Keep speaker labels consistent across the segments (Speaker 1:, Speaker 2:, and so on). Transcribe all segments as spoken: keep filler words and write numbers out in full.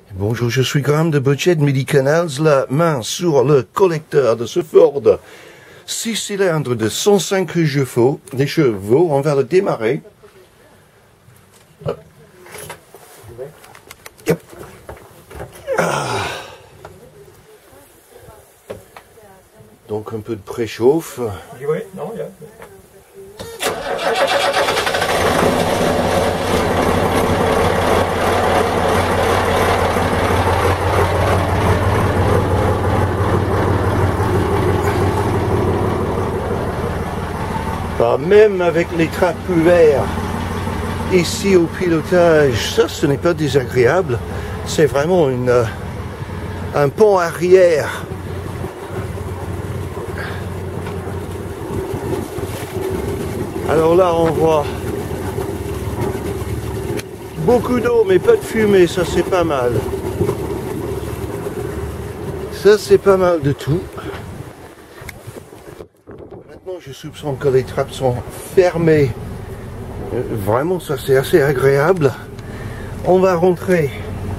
Speaker 1: Bonjour, je suis Graham de Budget Midi-Canals, la main sur le collecteur de ce Ford. Six cylindres de cent cinq chevaux, des chevaux, on va le démarrer. Yep. Ah. Donc un peu de préchauffe.
Speaker 2: Oui, non, il y a...
Speaker 1: Ah, même avec les trappes ouvertes ici au pilotage, ça ce n'est pas désagréable, c'est vraiment une, euh, un pont arrière. Alors là on voit beaucoup d'eau mais pas de fumée, ça c'est pas mal. Ça c'est pas mal de tout. Je soupçonne que les trappes sont fermées. Vraiment, ça c'est assez agréable. On va rentrer.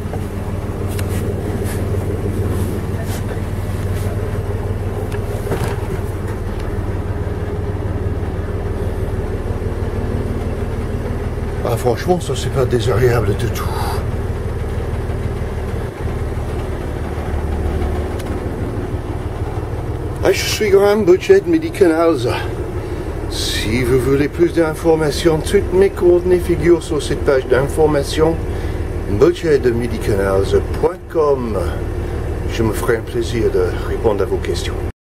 Speaker 1: Ah, franchement, ça c'est pas désagréable du tout. Ah, je suis Graham, Budget Midi-Canals. Si vous voulez plus d'informations, toutes mes coordonnées figurent sur cette page d'information budget midi canals point com. Je me ferai un plaisir de répondre à vos questions.